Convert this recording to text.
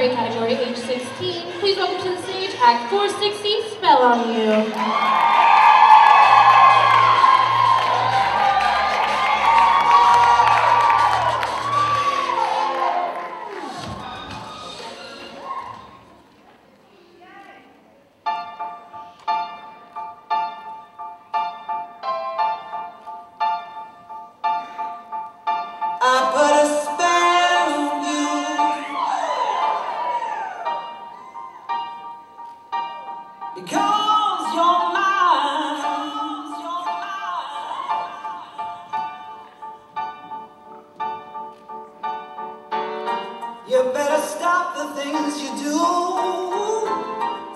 contemporary category, age 16. Please welcome to the stage, Act 460, Spell on You. I put a spell on you because you're mine. You better stop the things you do.